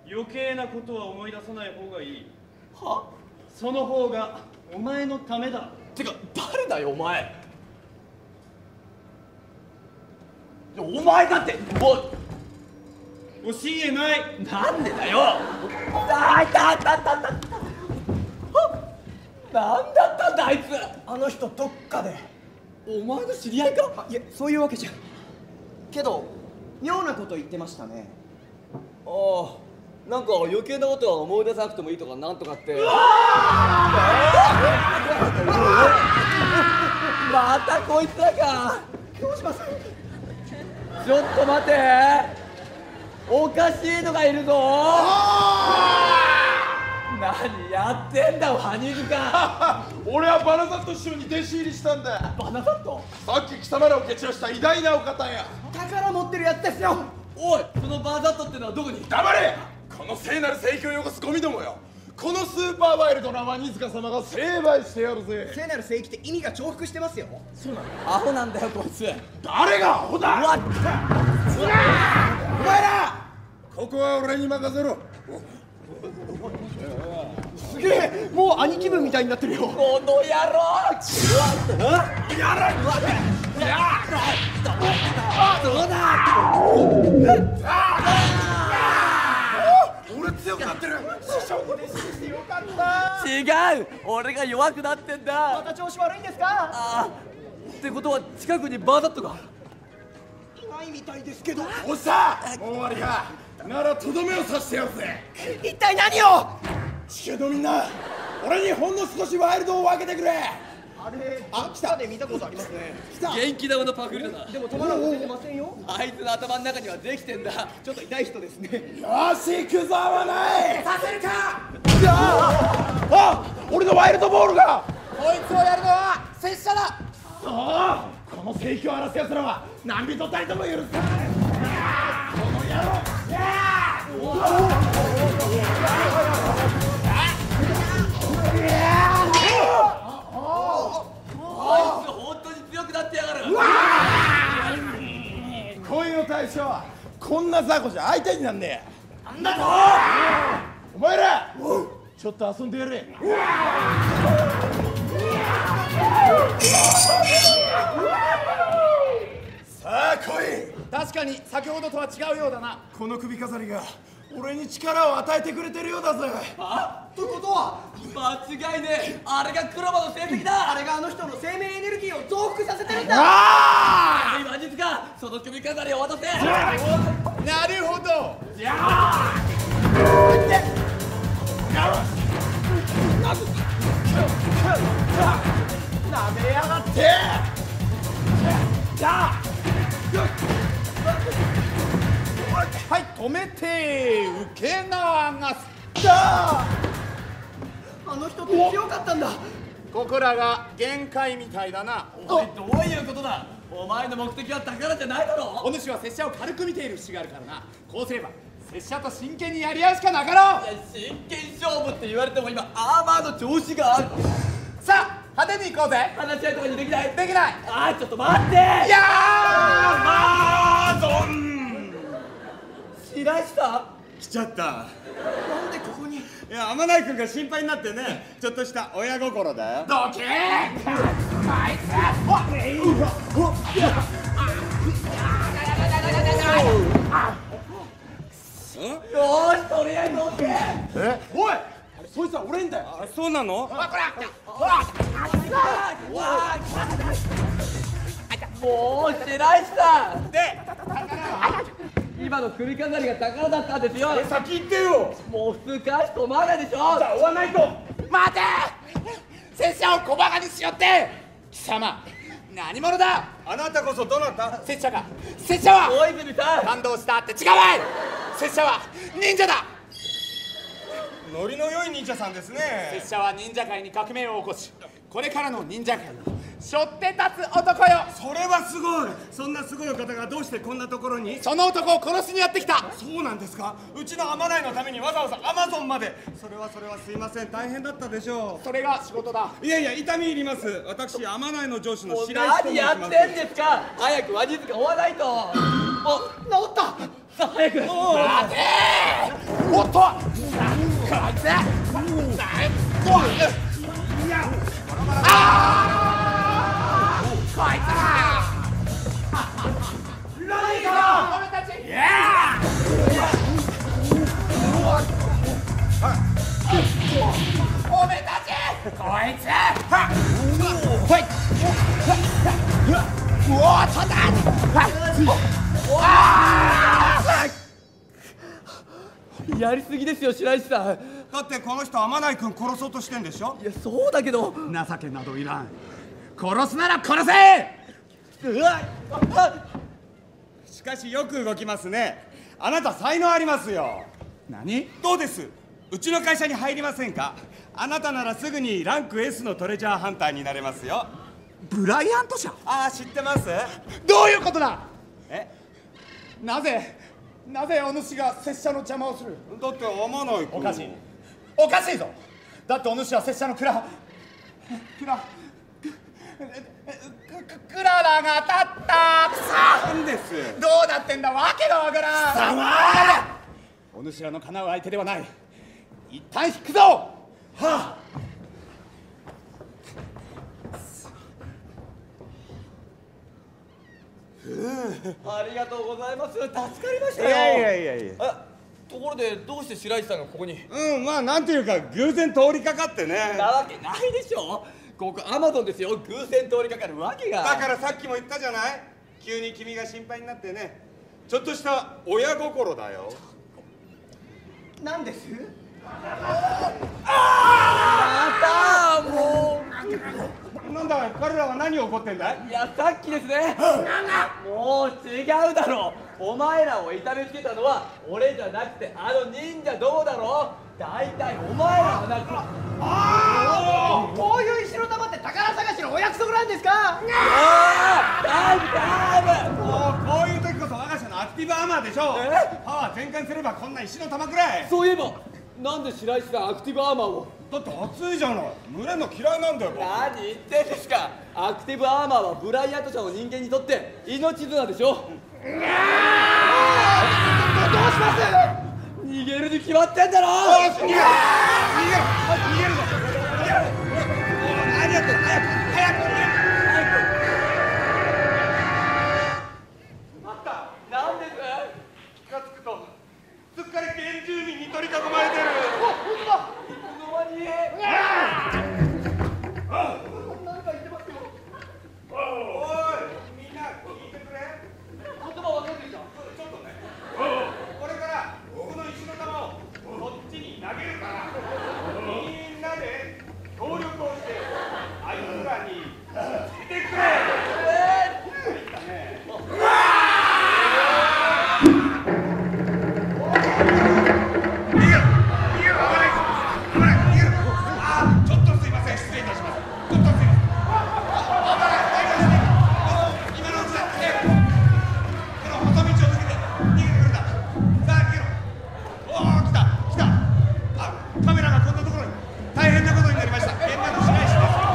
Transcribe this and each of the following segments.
余計なことは思い出さない方がいい。 は？ その方がお前のためだ。 てか誰だよお前。お前だって教えない。 なんでだよ。なんだったんだあいつ。 あの人どっかで。 お前の知り合いか？ いやそういうわけじゃ。けど妙なこと言ってましたね。 ああ、なんか余計なことは思い出さなくてもいいとかなんとかって。またこいつらか。 どうします？ ちょっと待て、おかしいのがいるぞ。何やってんだワニ塚。 俺はバナザット師匠に弟子入りしたんだ。 バナザット？ さっき貴様らを蹴散らした偉大なお方や。 宝持ってるやつですよ。 おい、そのバナザットってのはどこに？ 黙れ。この聖なる聖域を汚すゴミどもよ。このスーパーワイルドなワニ塚様が成敗してやるぜ。 聖なる聖域って意味が重複してますよ。 そうなの？アホなんだよこいつ。 誰がアホだ。 うわっ、 お前らここは俺に任せろ。 すげえ、もう兄貴分みたいになってるよ。 この野郎。 俺強くなってる。師匠ご弟子にしてよかった。 違う、俺が弱くなってんだ。 また調子悪いんですか？ ああ、ってことは近くにバーザットがいないみたいですけど。 おっさん、もう終わりか。ならとどめを刺してやるぜ。 一体何を？ 地球のみんな、俺にほんの少しワイルドを分けてくれ。 あれ、 来た。 で見たことありますね。 来た。 元気玉のパクリだな。 でも止まらず出てませんよ。 あいつの頭の中にはできてんだ。 ちょっと痛い人ですね。 よし、行くぞ。合わない。させるか。あ、俺のワイルドボールが。 こいつをやるのは拙者だ。 そう、この聖域を荒らす奴らは何人たりとも許さない。この野郎。 あいつ本当に強くなってやがる。 恋の対象はこんな雑魚じゃ相手になんねえ。なんだと。お前らちょっと遊んでやれ。さあ来い。 確かに先ほどとは違うようだな。 この首飾りが俺に力を与えてくれてるようだぜ。 あ？ということは間違いねえ。あれがクロマの成績だ。 あれがあの人の生命エネルギーを増幅させてるんだ。 あ今実か、その首飾りを渡せ。 なるほど。じゃあなめやがって。じゃあはい、止めて受け流す。 あの人って強かったんだ。 ここらが限界みたいだな。 おい、どういうことだ。お前の目的は宝じゃないだろ。 お主は拙者を軽く見ている節があるからな。こうすれば拙者と真剣にやり合うしかなかろう。 いや、真剣勝負って言われても今アーマーの調子がある。 さあ派手に行こうぜ。 話し合いとかにできない？ できない。 あー、ちょっと待って。いいやーマーゾン。 白石さ来ちゃった。 なんでここに？ いや、天内君が心配になってね、ちょっとした親心だよ。 どけー。あいつ。 ん？よーし、とりあえずオッケー。 おい、そいつは俺んだよ。 あ、そうなの？ もう白石さんで今の首飾りが宝だったんですよ。 先行ってよ。 もう普通返し止まらないでしょ。 じゃあ追わないと。 待て。拙者を小バカにしよって。貴様何者だ。 あなたこそどなた？ 拙者は大泉さん。 感動したって違うわい。拙者は忍者だ。 ノリの良い忍者さんですね。 拙者は忍者界に革命を起こし、これからの忍者界を背負って立つ男よ。 それはすごい。そんなすごいお方がどうしてこんなところに？ その男を殺しにやってきた。 そうなんですか。うちの天内のためにわざわざアマゾンまで。それはすいません、大変だったでしょそれが仕事だ。 う。いやいや、痛み入ります。私天内の上司のもう白石と申何します。 やってんですか。早くワニ塚追わないと。 治った。 さあ早く。 待てー。 おっとこいつこいつ俺たちおめたちこいつほいうおー飛んだやりすぎですよ白石さん。 だってこの人天内君殺そうとしてんでしょ。 いやそうだけど。 情けなどいらん。殺すなら殺せ。 しかしよく動きますね。あなた才能ありますよ。 何？ どうです、うちの会社に入りませんか。あなたならすぐにランク S のトレジャーハンターになれますよ。 ブライアント社？ ああ、知ってます。 どういうことだ。 なぜお主が拙者の邪魔をする。 だって天内君おかしいおかしいぞ。だってお主は拙者のクララが立ったくさなんです。 どうなってんだわけがわからん。貴様お主らの叶う相手ではない。一旦引くぞ。はあありがとうございます。助かりましたよ。 いやいや。 ところでどうして白石さんがここに？ まあなんていうか偶然通りかかってね。 なわけないでしょ。ここアマゾンですよ。偶然通りかかるわけが。 だからさっきも言ったじゃない。急に君が心配になってね。ちょっとした親心だよ。 なんです？ またもなんだ彼らは何を怒ってんだい。 う。いやさっきですね。もう違うだろう。お前らを痛めつけたのは俺じゃなくてあの忍者どうだろう。大体お前らはなく。 こういう石の玉って宝探しのお約束なんですか？ タイム。 こういう時こそ我が社のアクティブアーマーでしょ。パワー全開すればこんな石の玉くらい。 そういえばなんで白石さんアクティブアーマーを？ だって熱いじゃない。群れんの嫌いなんだよ。 何言ってんですか。アクティブアーマーはブライアント社の人間にとって命綱でしょ。どうします？逃げるに決まってんだろ。 逃げろ。何やってんの。早く待った。なんです？ 気がつくとすっかり原住民に取り囲まれてる。 本当だ。いつの間に。なんか言ってますよ。 おい、みんな聞いてくれ。 言葉わかんないじゃん。 ちょっとね。これからこの石の玉をこっちに投げるから、みんなで協力をしてあいつらにつけてくれ。カメラがこんなところに。大変なことになりました。現場の白石です。遠くに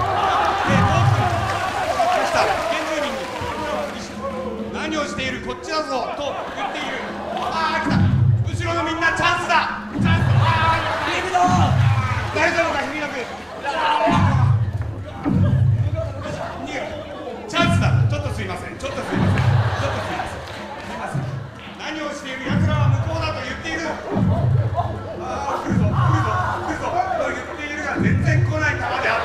来ました原住民に何をしているこっちだぞと言っている。来た。後ろのみんなチャンスだ。チャンス。大丈夫か君の君。逃げろ。チャンスだ。ちょっとすいません。何をしている奴らは向こうだと言っている。来るぞと言っているが全然来ない玉であった。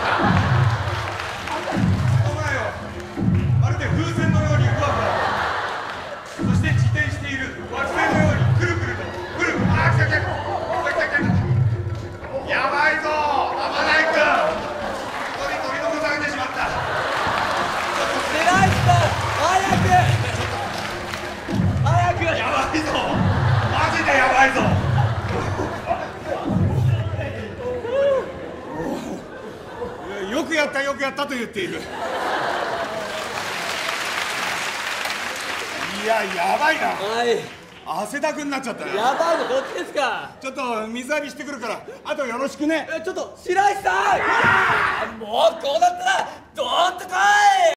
来ないよ。まるで風船のようにふわふわ、そして自転している惑星のようにくるくると来る。来た。やばいぞ天内君。一人取り残されてしまった。 白石さん早く。 やばいぞ。マジでやばいぞ。よくやったと言っている。いや、やばいな。 はい。 汗だくになっちゃったよ。 やばいのどっちですか。 ちょっと水浴びしてくるから、あとよろしくね。 ちょっと白石さん。もうこうなったらどーんと来い。